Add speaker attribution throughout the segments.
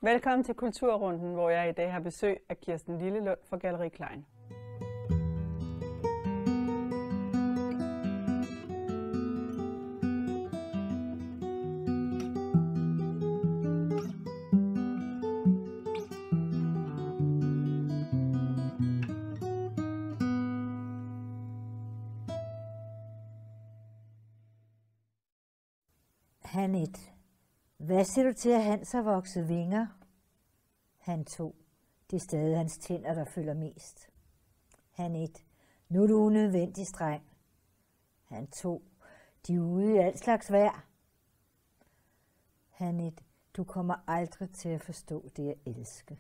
Speaker 1: Velkommen til Kulturrunden, hvor jeg i dag har besøg af Kirsten Lillelund fra Galleri Klein.
Speaker 2: Han 1. Hvad siger du til, at Hans har vokset vinger? Han 2. Det er stadig hans tænder, der følger mest. Han 1. Nu er du unødvendig streng. Han 2. De er ude i alt slags vejr. Han 1. Du kommer aldrig til at forstå det at elske.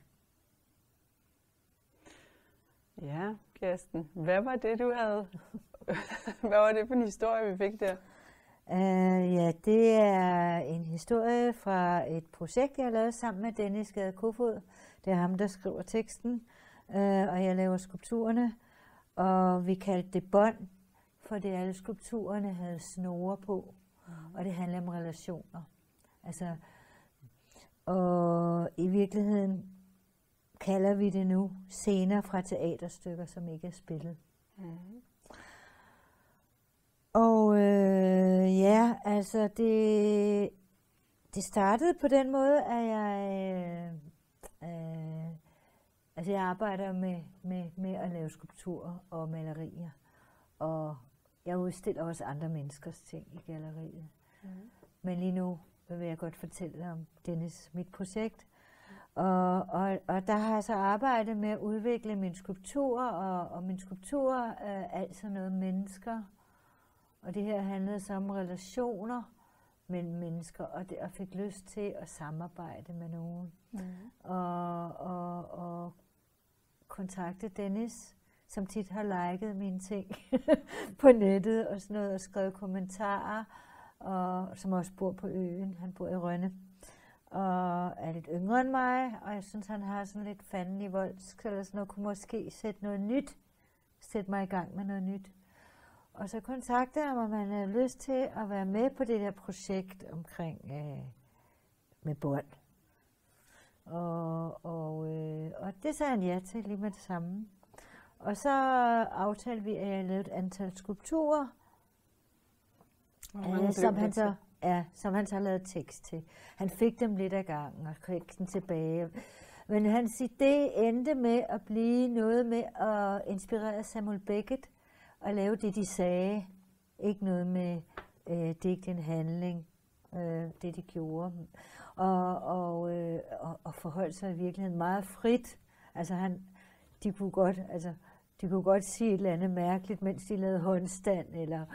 Speaker 1: Ja, Kirsten. Hvad var det, du havde? Hvad var det for en historie, vi fik der?
Speaker 2: Ja, det er en historie fra et projekt, jeg har lavet sammen med Dennis Gade Kofod. Det er ham, der skriver teksten, og jeg laver skulpturerne. Og vi kaldte det bånd, fordi alle skulpturerne havde snore på, og det handler om relationer. Altså, og i virkeligheden kalder vi det nu scener fra teaterstykker, som ikke er spillet. Og ja, altså det startede på den måde, at jeg arbejder med at lave skulpturer og malerier. Og jeg udstiller også andre menneskers ting i galleriet. Men lige nu vil jeg godt fortælle om Dennis, mit projekt. Og der har jeg så arbejdet med at udvikle mine skulpturer, og mine skulpturer er altså noget mennesker. Og det her handlede så om relationer mellem mennesker, og jeg fik lyst til at samarbejde med nogen. Og kontakte Dennis, som tit har liket mine ting på nettet og sådan noget, og skrevet kommentarer, og som også bor på øen. Han bor i Rønne, og er lidt yngre end mig, og jeg synes, han har sådan lidt fanden i voldsk, eller sådan noget, kunne måske sætte mig i gang med noget nyt. Og så kontaktede jeg mig, om man havde lyst til at være med på det der projekt omkring med bånd. Og det sagde han ja til lige med det samme. Og så aftalte vi, at jeg lavede et antal skulpturer, som han så lavede tekst til. Han fik dem lidt ad gangen og teksten tilbage. Men hans idé endte med at blive noget med at inspirere Samuel Beckett og lave det, de sagde. Ikke noget med digte en handling, det de gjorde. Og forholdt sig i virkeligheden meget frit. Altså de kunne godt sige et eller andet mærkeligt, mens de lavede håndstand, eller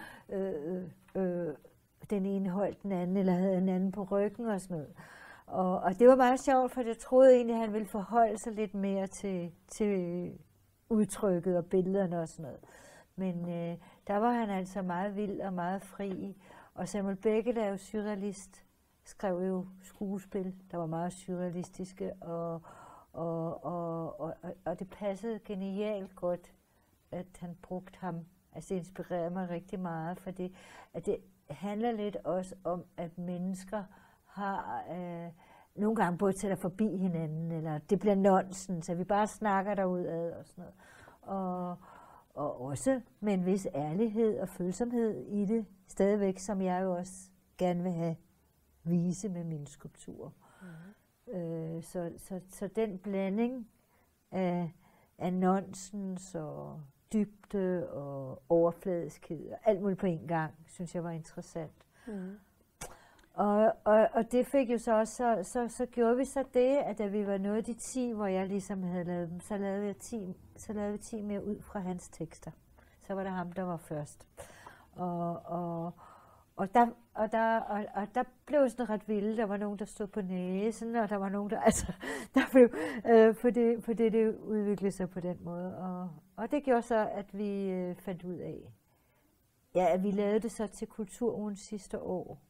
Speaker 2: den ene holdt den anden, eller havde en anden på ryggen og sådan noget. Og det var meget sjovt, for jeg troede egentlig, at han ville forholde sig lidt mere til udtrykket og billederne og sådan noget. Men der var han altså meget vild og meget fri. Og Samuel Beckett er jo surrealist, skrev jo skuespil, der var meget surrealistiske, og det passede genialt godt, at han brugte ham. Altså det inspirerede mig rigtig meget, fordi at det handler lidt også om, at mennesker har nogle gange både tæller forbi hinanden, eller det bliver nonsens, så vi bare snakker derudad og sådan noget. Og også med en vis ærlighed og følsomhed i det, stadigvæk, som jeg jo også gerne vil vise med mine skulpturer. Så den blanding af nonsens og dybde og overfladiskhed og alt muligt på en gang, synes jeg var interessant. Og det fik jo så også, så gjorde vi så det, at da vi var nået af de 10, hvor jeg ligesom havde lavet dem, så lavede vi 10 mere ud fra hans tekster. Så var det ham, der var først. Og der blev sådan ret vildt. Der var nogen, der stod på næsen, og der var nogen, der blev, fordi det udviklede sig på den måde. Og det gjorde så, at vi fandt ud af, ja, at vi lavede det så til Kulturugen sidste år.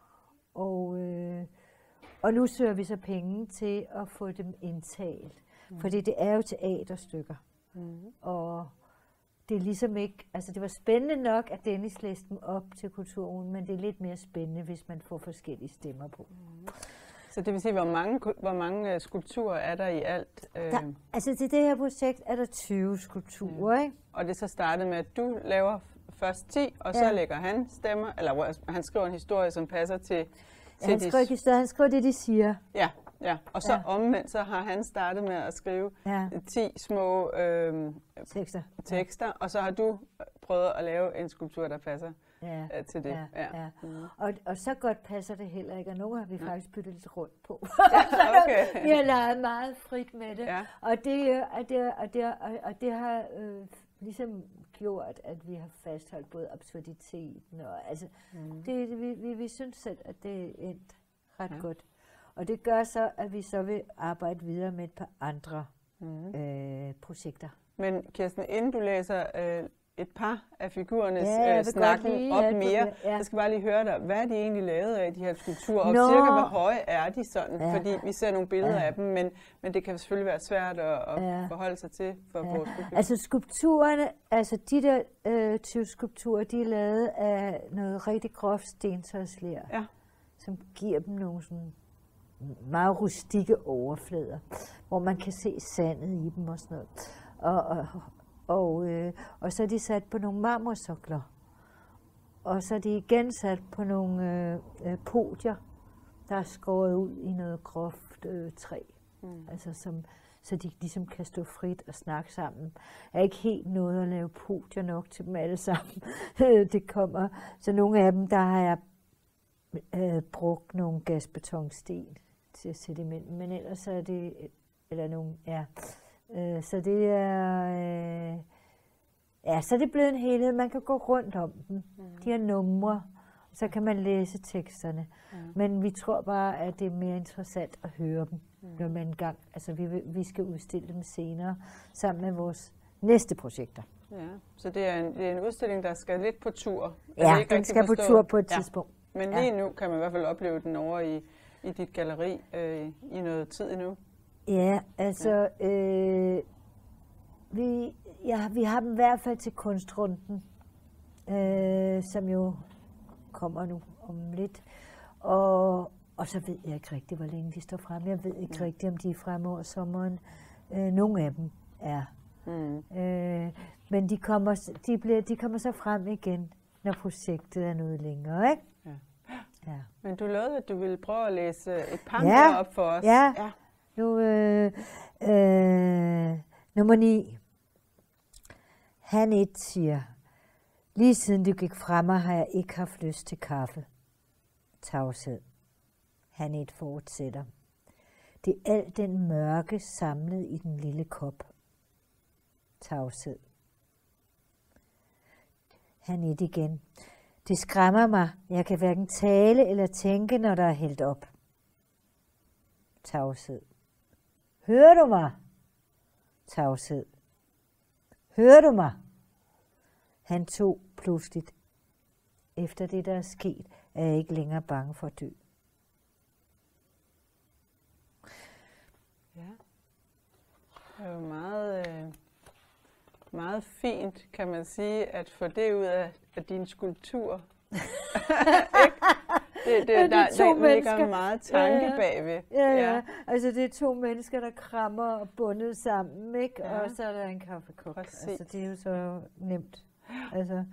Speaker 2: Og nu søger vi så penge til at få dem indtalt. Fordi det er jo teaterstykker. Og det er ligesom ikke, altså det var spændende nok, at Dennis læste dem op til Kulturugen, men det er lidt mere spændende, hvis man får forskellige stemmer på.
Speaker 1: Så det vil sige, hvor mange skulpturer er der i alt?
Speaker 2: Altså til det her projekt er der 20 skulpturer, ikke?
Speaker 1: Og det så startede med, at du laver først 10, og så lægger han stemmer, eller han skriver en historie, som passer til
Speaker 2: han skriver det, de siger.
Speaker 1: Ja. Og så omvendt, så har han startet med at skrive 10 små tekster, og så har du prøvet at lave en skulptur, der passer til det.
Speaker 2: Ja. Og så godt passer det heller ikke, og nogle har vi faktisk byttet lidt rundt på.
Speaker 1: Okay.
Speaker 2: Vi har leget meget frit med det,
Speaker 1: Ja.
Speaker 2: og det har ligesom gjort, at vi har fastholdt både absurditeten og altså, vi synes selv, at det er endt ret godt. Og det gør så, at vi så vil arbejde videre med et par andre projekter.
Speaker 1: Men Kirsten, inden du læser et par af figurernes snakken op mere, så skal jeg bare lige høre dig, hvad er de egentlig lavet af, de her skulpturer, og cirka hvor høje er de sådan? Fordi vi ser nogle billeder af dem, men det kan selvfølgelig være svært at forholde sig til for vores publikum.
Speaker 2: Altså skulpturerne, altså de der 20 skulpturer, de er lavet af noget rigtig groft stentøjsler, som giver dem nogle sådan meget rustikke overflader, hvor man kan se sandet i dem og sådan noget. Og så er de sat på nogle marmorsokler. Og så er de igen sat på nogle podier, der er skåret ud i noget groft træ. Altså så de ligesom kan stå frit og snakke sammen. Jeg er ikke helt nået at lave podier nok til dem alle sammen. Det kommer. Så nogle af dem, der har jeg brugt nogle gasbetonsten til at sætte imellem. Men ellers er det, eller nogle, så det er, så er det blevet en helhed. Man kan gå rundt om dem. De har numre, så kan man læse teksterne. Men vi tror bare, at det er mere interessant at høre dem, når man engang, altså vi skal udstille dem senere, sammen med vores næste projekter.
Speaker 1: Ja, så det er en udstilling, der skal lidt på tur.
Speaker 2: Ja, den skal på tur på et tidspunkt.
Speaker 1: Men lige nu kan man i hvert fald opleve den over i dit galleri i noget tid endnu.
Speaker 2: Ja, altså, vi har dem i hvert fald til kunstrunden, som jo kommer nu om lidt. Og så ved jeg ikke rigtig, hvor længe de står frem. Jeg ved ikke rigtig, om de er fremme over sommeren. Nogle af dem er. Men de kommer så frem igen, når projektet er noget længere, ikke? Ja.
Speaker 1: Men du lovede, at du ville prøve at læse et par mere op for os.
Speaker 2: Ja. Nu, nummer 9. Han et siger, lige siden du gik fra mig, har jeg ikke haft lyst til kaffe. Tavshed. Han et fortsætter. Det er al den mørke samlet i den lille kop. Tavshed. Han et igen. Det skræmmer mig. Jeg kan hverken tale eller tænke, når der er hældt op. Tavshed. Hører du mig? Tavshed. Hører du mig? Han tog pludseligt. Efter det, der er sket, er jeg ikke længere bange for at dø.
Speaker 1: Ja. Det er jo meget fint, kan man sige, at få det ud af din skulptur. Der ligger meget tanke bagved.
Speaker 2: Ja. Altså det er 2 mennesker, der krammer og bundet sammen, ikke? Ja. Og så er der en kaffekop.
Speaker 1: Præcis.
Speaker 2: Altså det er jo så nemt. Altså,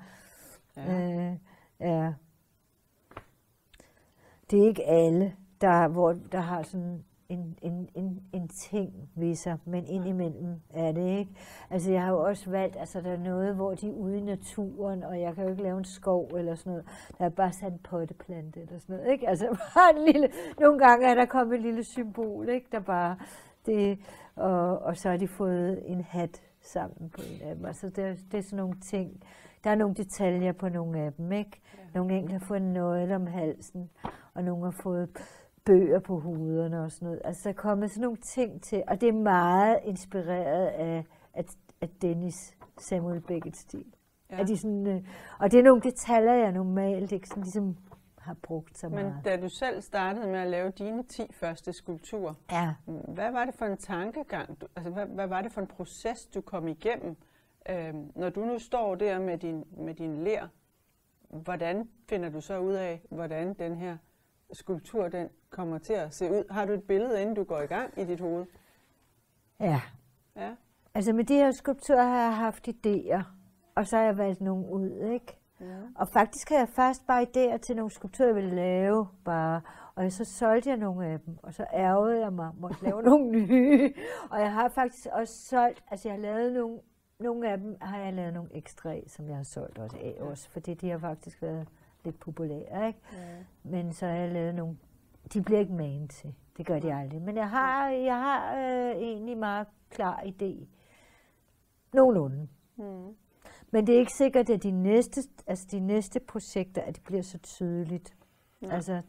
Speaker 2: det er ikke alle, der har sådan en ting ved sig, men indimellem er det ikke. Altså jeg har jo også valgt, altså der er noget, hvor de er ude i naturen, og jeg kan jo ikke lave en skov eller sådan noget. Der er bare sat en potteplante eller sådan noget, ikke? Altså bare en lille, nogle gange er der kommet et lille symbol, ikke? Der bare det, og så har de fået en hat sammen på en af dem. Altså det er sådan nogle ting. Der er nogle detaljer på nogle af dem, ikke? Nogle enkelte har fået en nøgle om halsen, og nogle har fået bøger på hovederne og sådan noget. Altså der er kommet sådan nogle ting til, og det er meget inspireret af Dennis Samuel Becketts stil. Ja. De sådan, og det er nogle detaljer, jeg normalt ikke sådan ligesom har brugt så meget.
Speaker 1: Men da du selv startede med at lave dine 10 første skulpturer, hvad var det for en tankegang? Hvad var det for en proces, du kom igennem? Når du nu står der med din ler, hvordan finder du så ud af, hvordan den her skulptur den kommer til at se ud? Har du et billede, inden du går i gang i dit hoved?
Speaker 2: Ja.
Speaker 1: Ja.
Speaker 2: Altså med de her skulpturer har jeg haft idéer, og så har jeg valgt nogle ud, ikke? Ja. Og faktisk havde jeg først bare idéer til nogle skulpturer, jeg ville lave bare. Og så solgte jeg nogle af dem, og så ærgede jeg mig, måtte lave nogle nye. Og jeg har faktisk også solgt, altså jeg har lavet nogle af dem, har jeg lavet nogle ekstra af, som jeg har solgt også af også, fordi de har faktisk været lidt populære, ikke? Ja. Men så har jeg lavet nogle, de bliver ikke magen til, det gør de aldrig. Men jeg har egentlig meget klar idé. Nogenlunde. Mm. Men det er ikke sikkert, at de næste projekter, at det bliver så tydeligt. Ja. Altså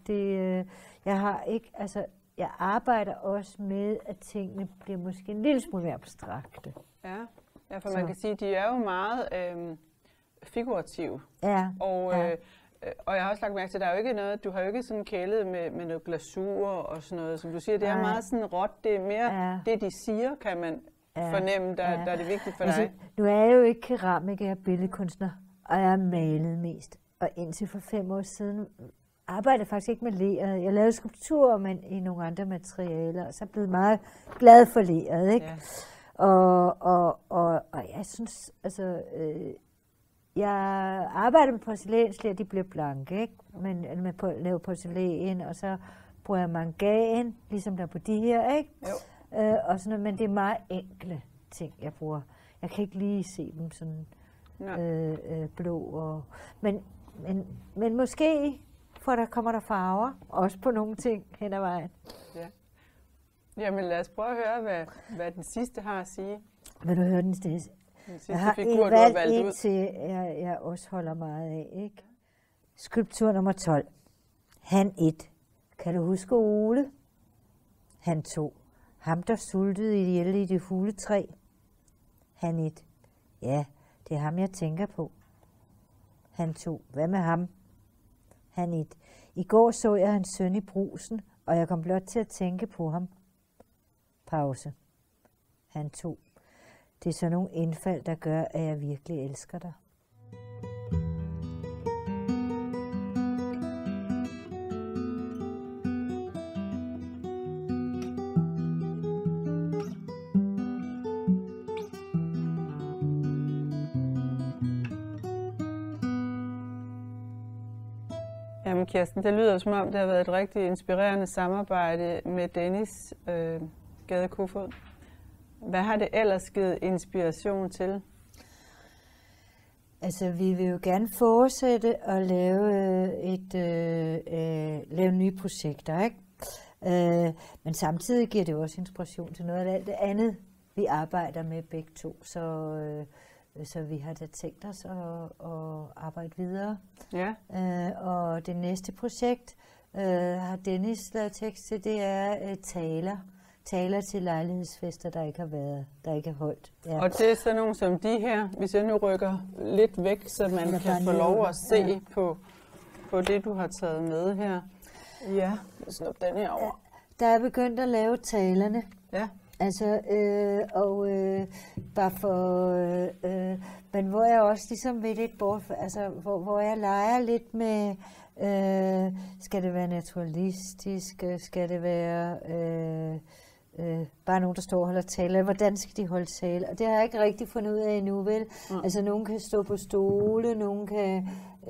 Speaker 2: jeg arbejder også med, at tingene bliver måske en lille smule mere abstrakte.
Speaker 1: Ja, for man kan sige, at de er jo meget figurative.
Speaker 2: Ja.
Speaker 1: Og jeg har også lagt mærke til, at der er jo ikke noget, du har jo ikke sådan kælet med noget glasur og sådan noget, som du siger, det er meget sådan råt, det er mere det, de siger, kan man fornemme, der er det vigtigt for dig.
Speaker 2: Nu er jeg jo ikke keramiker, jeg er billedkunstner, og jeg har malet mest. Og indtil for 5 år siden arbejdede jeg faktisk ikke med leret. Jeg lavede skulpturer, men i nogle andre materialer, og så er jeg blevet meget glad for leret, ikke? Ja. Og jeg synes, altså, jeg arbejder med porcelænsler, de bliver blanke, ikke? Men med at lave porcelæn, og så bruger jeg mangan, ligesom der på de her, ikke? Jo. Og sådan noget, men det er meget enkle ting, jeg bruger. Jeg kan ikke lige se dem sådan blå. Og, men måske kommer der farver, også på nogle ting hen ad vejen.
Speaker 1: Ja. Jamen lad os prøve at høre, hvad den sidste har at sige.
Speaker 2: Vil du høre den sidste?
Speaker 1: Jeg har figur, du har valgt ud.
Speaker 2: Til, jeg også holder meget af, ikke? Skulptur nummer 12. Han 1. Kan du huske Ole? Han 2. Ham, der sultede ihjel i det huletræ. Han 1. Ja, det er ham, jeg tænker på. Han 2. Hvad med ham? Han 1. I går så jeg hans søn i Brugsen, og jeg kom blot til at tænke på ham. Pause. Han 2. Det er sådan nogle indfald, der gør, at jeg virkelig elsker dig.
Speaker 1: Jamen Kirsten, det lyder som om, det har været et rigtig inspirerende samarbejde med Dennis Gade Kofod. Hvad har det ellers givet inspiration til?
Speaker 2: Altså, vi vil jo gerne fortsætte og lave nye projekter, ikke? Men samtidig giver det også inspiration til noget af alt det andet, vi arbejder med begge to. Så vi har da tænkt os at arbejde videre. Ja. Og det næste projekt har Dennis lavet tekst til, det er taler til lejlighedsfester, der ikke er holdt. Ja.
Speaker 1: Og det er sådan nogle som de her, hvis jeg nu rykker lidt væk, så man kan få lov at se på det, du har taget med her. Ja, snop den her over.
Speaker 2: Der er begyndt at lave talerne. Ja. Altså, bare for, men hvor jeg også ligesom ved lidt bort, altså, hvor jeg leger lidt med, skal det være naturalistisk, skal det være bare nogen, der står og holder tale, hvordan skal de holde tale? Og det har jeg ikke rigtig fundet ud af endnu, vel? Altså, nogen kan stå på stole, nogen kan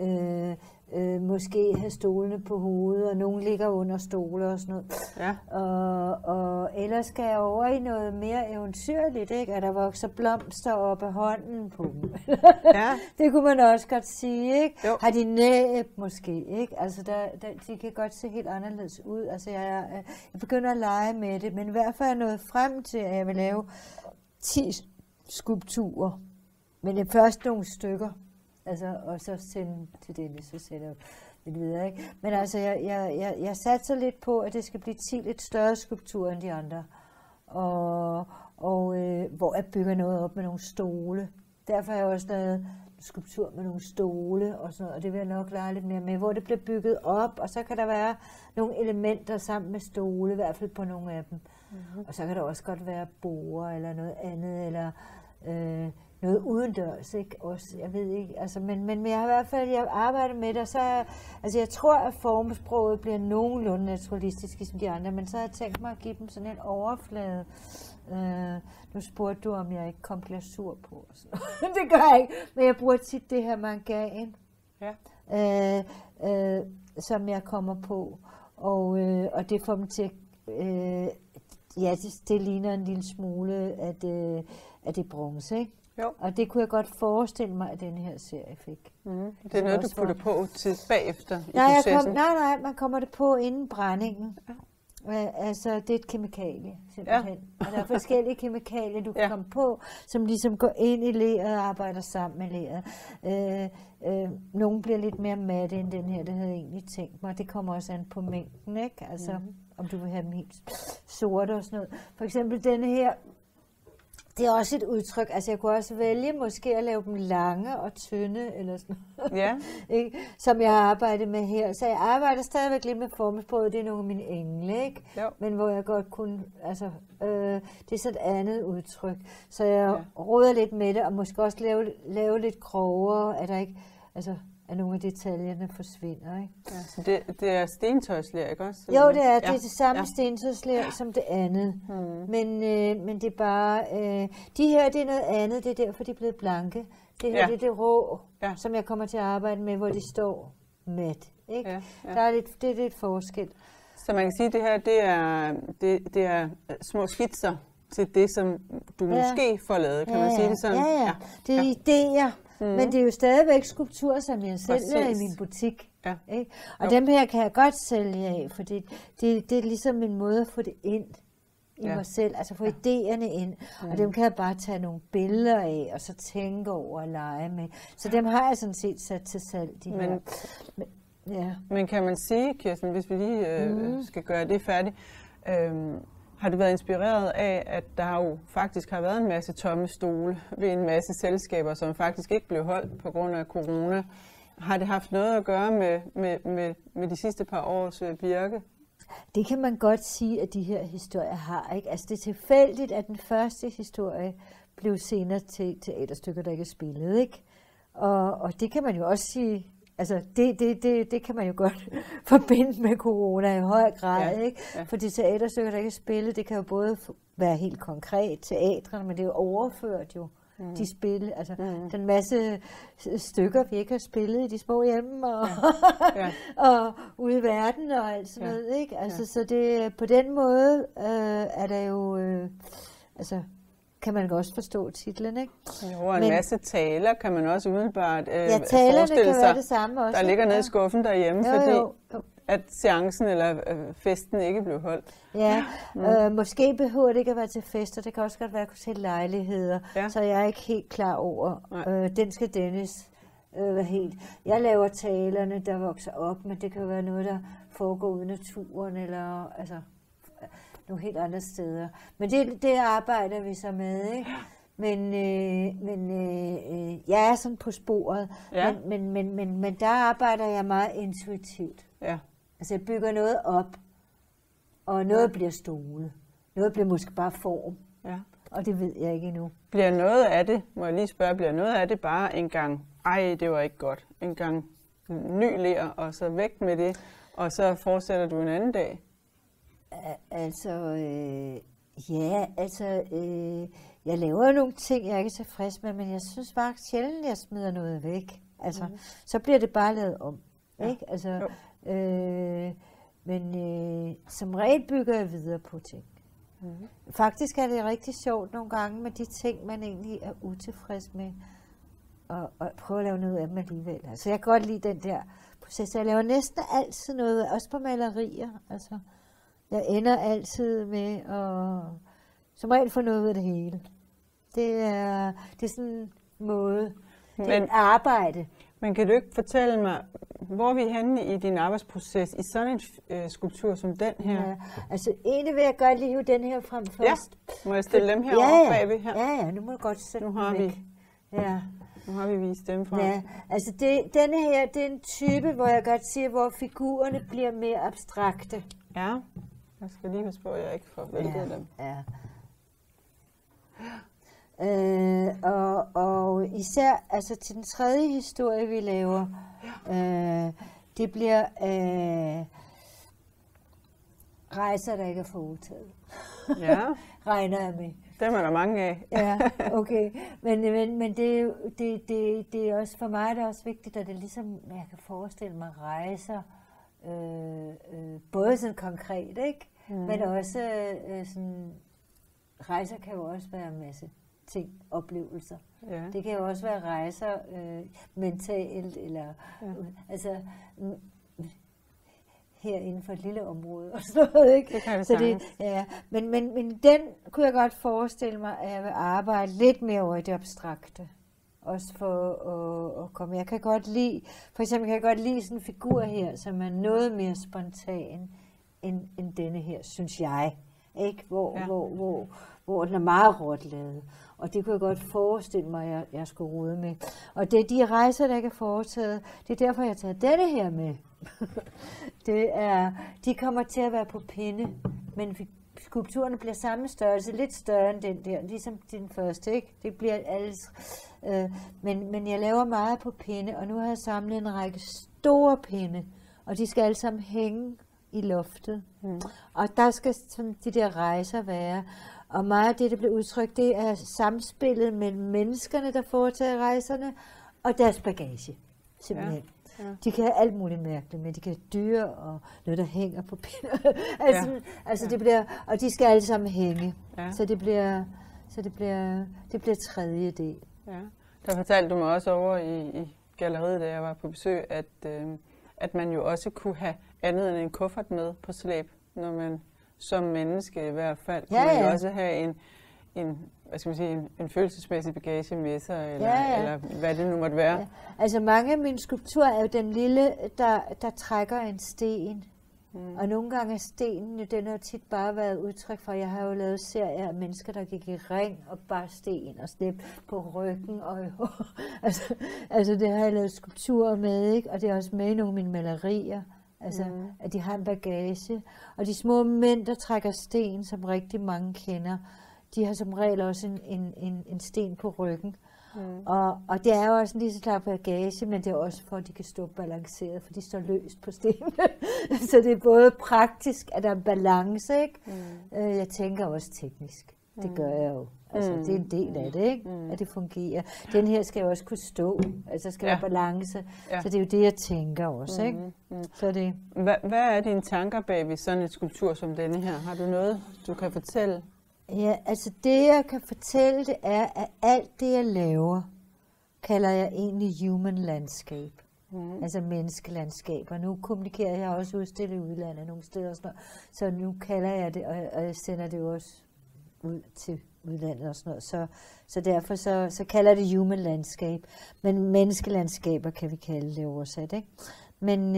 Speaker 2: måske have stolene på hovedet, og nogen ligger under stole og sådan noget. Ja. Og ellers skal jeg over i noget mere eventyrligt, ikke? At der vokser blomster op af hånden på dem. Ja. Det kunne man også godt sige, ikke? Jo. Har de næb måske, ikke? Altså, de kan godt se helt anderledes ud. Altså, jeg begynder at lege med det, men i hvert fald er jeg nået frem til, at jeg vil lave 10 skulpturer. Men det er først nogle stykker. Altså, og så sende til Dennis, så sætter jeg lidt videre, ikke? Men altså, jeg satser lidt på, at det skal blive 10 lidt større skulpturer end de andre. Og hvor jeg bygger noget op med nogle stole. Derfor har jeg også lavet skulptur med nogle stole og sådan noget, og det vil jeg nok lege lidt mere med, hvor det bliver bygget op, og så kan der være nogle elementer sammen med stole, i hvert fald på nogle af dem. Mm-hmm. Og så kan der også godt være borde eller noget andet, eller noget udendørs, ikke? Også, jeg ved ikke, altså, men jeg har i hvert fald arbejdet med det, og så altså jeg tror, at formsproget bliver nogenlunde naturalistisk, som de andre, men så har jeg tænkt mig at give dem sådan en overflade. Nu spurgte du, om jeg ikke kom glasur på. Det gør jeg ikke, men jeg bruger tit det her mangan, som jeg kommer på, og det får dem til, det ligner en lille smule, at det er bronze, ikke?
Speaker 1: Jo.
Speaker 2: Og det kunne jeg godt forestille mig, at den her serie fik.
Speaker 1: Det er noget, du putter på til bagefter i processen?
Speaker 2: Nej, man kommer det på inden brændingen. Altså, det er et kemikalie, simpelthen. Og der er forskellige kemikalier, du kan komme på, som ligesom går ind i leret og arbejder sammen med leret. Nogle bliver lidt mere matte end den her, det havde jeg egentlig tænkt mig. Det kommer også an på mængden, ikke? Altså, om du vil have dem helt sorte og sådan noget. For eksempel denne her, det er også et udtryk. Altså, jeg kunne også vælge måske at lave dem lange og tynde, eller sådan noget. Ja. Ikke? Som jeg har arbejdet med her. Så jeg arbejder stadigvæk lidt med formsproget. Det er nogle af mine engle, ikke? Jo. Men hvor jeg godt kunne, altså, det er så et andet udtryk. Så jeg råder lidt med det, og måske også lave lidt grovere, at der ikke, altså, at nogle af detaljerne forsvinder, ikke?
Speaker 1: Ja, så det er stentøjsler, ikke også?
Speaker 2: Jo, det er. Det er det samme stentøjsler som det andet. Men det er bare... de her, det er noget andet. Det er derfor, de er blevet blanke. Det her, det er det rå, som jeg kommer til at arbejde med, hvor de står mat, ikke? Der er det er lidt forskel.
Speaker 1: Så man kan sige, at det her, det er små skitser til det, som du måske får lavet, kan man sige det sådan?
Speaker 2: Ja. Det er idéer. Men det er jo stadigvæk skulpturer, som jeg sælger i min butik. Ja. Ikke? Og dem her kan jeg godt sælge af, for det er ligesom en måde at få det ind i mig selv, altså få idéerne ind. Og dem kan jeg bare tage nogle billeder af, og så tænke over og lege med. Så dem har jeg sådan set sat til salg, de her.
Speaker 1: Men kan man sige, Kirsten, hvis vi lige skal gøre det færdigt, har du været inspireret af, at der jo faktisk har været en masse tomme stole ved en masse selskaber, som faktisk ikke blev holdt på grund af corona? Har det haft noget at gøre med de sidste par års virke?
Speaker 2: Det kan man godt sige, at de her historier har, ikke? Altså det er tilfældigt, at den første historie blev senere til teaterstykker, der ikke er spillet, ikke? Og det kan man jo også sige... Altså, det kan man jo godt forbinde med corona i høj grad, ikke? For de teaterstykker, der ikke er spillet, det kan jo både være helt konkret teatrene, men det er jo overført jo, de spil. Altså, den masse stykker, vi ikke har spillet i de små hjemme og ude i verden og alt sådan noget, ikke? Altså, så det, på den måde er der jo, altså... kan man også forstå titlen, ikke?
Speaker 1: Jo, og en masse taler kan man også udenbart
Speaker 2: talerne kan være det samme også.
Speaker 1: Der ligger nede i skuffen derhjemme, fordi at seancen eller festen ikke blev holdt.
Speaker 2: Ja, måske behøver det ikke at være til fester, det kan også godt være til lejligheder, så jeg er ikke helt klar over. Den skal Dennis være helt. Jeg laver talerne, der vokser op, men det kan være noget, der foregår ude i naturen, eller altså... nogle helt andre steder. Men det arbejder vi så med, ikke? Men jeg er sådan på sporet. Men der arbejder jeg meget intuitivt. Ja. Altså jeg bygger noget op, og noget bliver stole. Noget bliver måske bare form. Ja. Og det ved jeg ikke endnu.
Speaker 1: Bliver noget af det, må jeg lige spørge, bliver noget af det bare en gang, det var ikke godt. En gang ny ler, og så væk med det, og så fortsætter du en anden dag?
Speaker 2: Jeg laver nogle ting, jeg ikke er tilfreds med, men jeg synes bare sjældent, jeg smider noget væk. Altså, så bliver det bare lavet om, ikke? Altså, men som regel bygger jeg videre på ting. Faktisk er det rigtig sjovt nogle gange med de ting, man egentlig er utilfreds med, og prøve at lave noget af dem alligevel. Altså, jeg kan godt lide den der proces. Jeg laver næsten altid noget, også på malerier, altså. Jeg ender altid med at som regel få noget af det hele. Det er sådan en måde. Det er et arbejde.
Speaker 1: Men kan du ikke fortælle mig, hvor er vi henne i din arbejdsproces i sådan en skulptur som den her?
Speaker 2: Ja, altså egentlig vil jeg godt lige hive den her frem først.
Speaker 1: Ja, må jeg stille dem her over bagved her?
Speaker 2: Ja, nu må du godt sætte
Speaker 1: dem væk. Nu har vi vist dem frem.
Speaker 2: Ja, altså denne her, det er en type, hvor jeg godt siger, hvor figurerne bliver mere abstrakte.
Speaker 1: Ja. Jeg skal lige huske på, at jeg ikke får væltet dem.
Speaker 2: Ja. især altså til den tredje historie, vi laver, det bliver rejser, der ikke er forudtaget.
Speaker 1: Ja.
Speaker 2: Regner jeg med.
Speaker 1: Dem er der mange af.
Speaker 2: Ja, okay. Men det er også, for mig er det også vigtigt, at det ligesom, jeg kan forestille mig rejser, både sådan konkret, ikke? Men også sådan, rejser kan jo også være en masse ting, oplevelser. Ja. Det kan jo også være rejser mentalt, eller altså her inden for et lille område og sådan noget, ikke?
Speaker 1: Det kan vi
Speaker 2: så det, ja. Men den kunne jeg godt forestille mig, at jeg vil arbejde lidt mere over i det abstrakte. Også for at komme. Jeg kan godt lide, for eksempel kan jeg godt lide sådan en figur her, som er noget mere spontan end denne her, synes jeg. Ikke? Hvor den er meget råt lavet. Og det kunne jeg godt forestille mig, at jeg skulle rode med. Og det er de rejser, der ikke er foretaget. Det er derfor, jeg tager denne her med. De kommer til at være på pinde, men skulpturerne bliver samme størrelse, lidt større end den der, ligesom den første, ikke? Det bliver alles. Men jeg laver meget på pinde, og nu har jeg samlet en række store pinde, og de skal alle sammen hænge i loftet. Og der skal sådan de der rejser være. Og meget af det, der bliver udtrykt, det er samspillet mellem menneskerne, der foretager rejserne, og deres bagage, simpelthen. Ja. Ja. De kan have alt muligt mærkeligt med. De kan have dyr og noget, der hænger på pinder. altså det bliver, og de skal alle sammen hænge. Ja. Så det bliver tredje del. Ja.
Speaker 1: Der fortalte du mig også over i galleriet, da jeg var på besøg, at man jo også kunne have andet end en kuffert med på slæb, når man som menneske i hvert fald kunne man jo også have en følelsesmæssig bagage med sig, eller hvad det nu måtte være. Ja.
Speaker 2: Altså mange af mine skulpturer er jo den lille, der trækker en sten. Og nogle gange er stenen, den har tit bare været udtryk for, jeg har jo lavet serier af mennesker, der gik i ring og bare sten og slæb på ryggen. Altså det har jeg lavet skulpturer med, ikke? Og det er også med i nogle af mine malerier. Altså, at de har en bagage. Og de små mænd, der trækker sten, som rigtig mange kender, de har som regel også en sten på ryggen. Og det er jo også en lige så klar bagage, men det er også for, at de kan stå balanceret, for de står løst på stenen. Så det er både praktisk, at der er balance, ikke? Jeg tænker også teknisk. Det gør jeg jo. Altså, det er en del af det, ikke? At det fungerer. Den her skal jo også kunne stå. Altså, der skal være balance. Så det er jo det, jeg tænker også, ikke? Så det.
Speaker 1: Hvad er dine tanker bag ved sådan en skulptur som denne her? Har du noget, du kan fortælle?
Speaker 2: Ja, altså det, jeg kan fortælle, det er, at alt det, jeg laver, kalder jeg egentlig human landscape. Altså menneskelandskab. Og nu kommunikerer jeg også udstillet i udlandet nogle steder og sådan noget. Så nu kalder jeg det, og jeg sender det jo også ud til udlandet og sådan noget. Så derfor så kalder jeg det human landscape. Men menneskelandskaber kan vi kalde det oversat, ikke? Men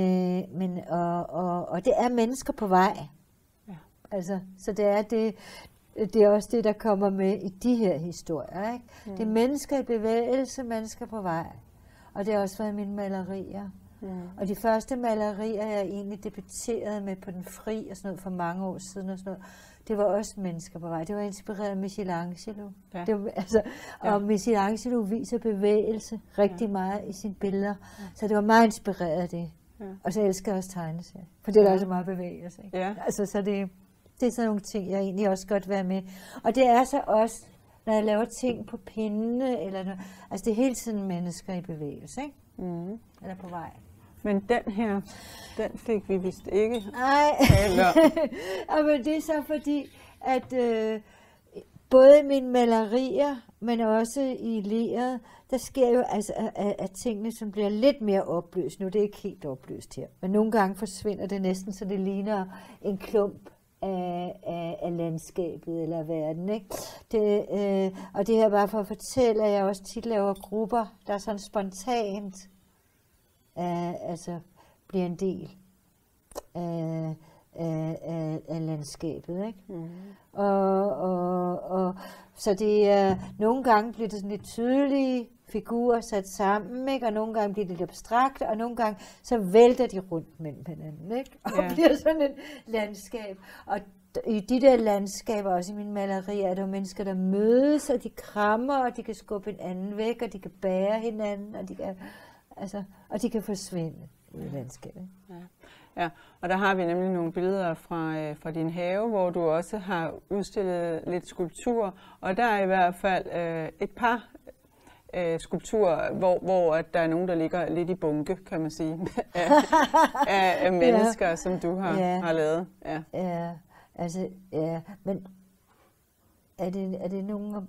Speaker 2: det er mennesker på vej. Ja. Altså, så det er det. Det er også det, der kommer med i de her historier, ikke? Det er mennesker i bevægelse, mennesker på vej. Og det har også været mine malerier. Og de første malerier, jeg egentlig debuterede med på Den Fri og sådan noget for mange år siden og sådan noget, det var også mennesker på vej. Det var inspireret af Michelangelo. Ja. Det var, altså, og Michelangelo viser bevægelse rigtig meget i sine billeder. Så det var meget inspireret af det. Ja. Og så elsker jeg også tegneserier, for det er også meget bevægelse. Ikke? Ja. Altså, så det er sådan nogle ting, jeg egentlig også godt vil være med. Og det er så også, når jeg laver ting på pinde, eller noget, altså det er hele tiden mennesker i bevægelse, ikke? Eller på vej.
Speaker 1: Men den her, den fik vi vist ikke.
Speaker 2: Nej, men det er så fordi, at både i mine malerier, men også i leret, der sker jo altså at tingene, som bliver lidt mere opløst. Nu det er ikke helt opløst her, men nogle gange forsvinder det næsten, så det ligner en klump af landskabet eller verden, ikke? Og det her bare for at fortælle, at jeg også tit laver grupper, der sådan spontant altså bliver en del af landskabet, ikke? Og så det er nogle gange bliver det sådan lidt tydelige figurer sat sammen, ikke? Og nogle gange bliver det lidt abstrakt, og nogle gange så vælter de rundt mellem hinanden, ikke? Og bliver sådan et landskab. Og i de der landskaber, også i mine malerier, er der mennesker, der mødes, og de krammer, og de kan skubbe hinanden væk, og de kan bære hinanden, og de kan forsvinde i landskabet.
Speaker 1: Ja, og der har vi nemlig nogle billeder fra din have, hvor du også har udstillet lidt skulpturer, og der er i hvert fald et par skulpturer, hvor der er nogen, der ligger lidt i bunke, kan man sige, af mennesker, som du har lavet.
Speaker 2: Men er det nogen...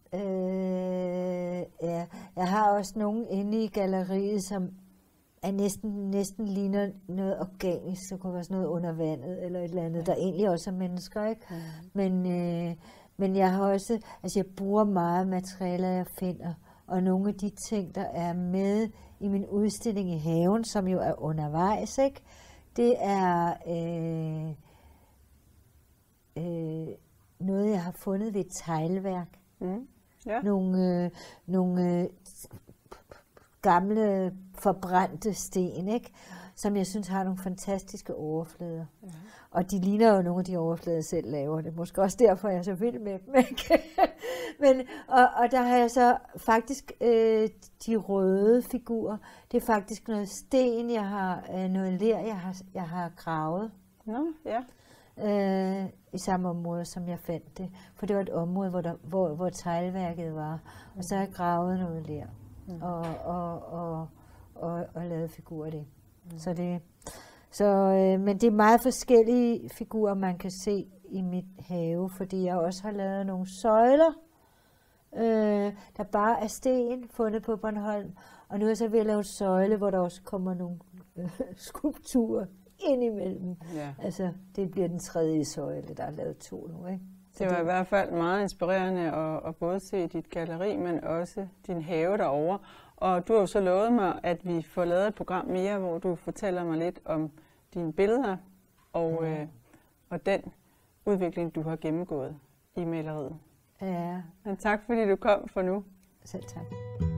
Speaker 2: jeg har også nogen inde i galleriet, som er næsten ligner noget organisk, så kunne være sådan noget under vandet, eller et eller andet, der egentlig også er mennesker, ikke? Men jeg har også, jeg bruger meget materialer, jeg finder, og nogle af de ting, der er med i min udstilling i haven, som jo er undervejs, ikke? Det er noget, jeg har fundet ved et teglværk. Nogle gamle, forbrændte sten, ikke? Som jeg synes har nogle fantastiske overflader. Og de ligner jo nogle af de overflader, jeg selv laver. Det er måske også derfor, jeg er så vild med dem, ikke? Og der har jeg så faktisk de røde figurer. Det er faktisk noget sten, noget ler, jeg har gravet. I samme område, som jeg fandt det. For det var et område, hvor teglværket var. Og så har jeg gravet noget ler. Og lavet figurer af det. Men det er meget forskellige figurer, man kan se i mit have, fordi jeg også har lavet nogle søjler, der bare er sten, fundet på Bornholm, og nu er jeg så ved at lave et søjle, hvor der også kommer nogle skulpturer ind imellem. Det bliver den tredje søjle, der er lavet 2 nu, ikke?
Speaker 1: Det var i hvert fald meget inspirerende at både se dit galleri, men også din have derovre. Og du har jo så lovet mig, at vi får lavet et program mere, hvor du fortæller mig lidt om dine billeder og den udvikling, du har gennemgået i maleriet.
Speaker 2: Ja.
Speaker 1: Men tak fordi du kom for nu.
Speaker 2: Selv tak.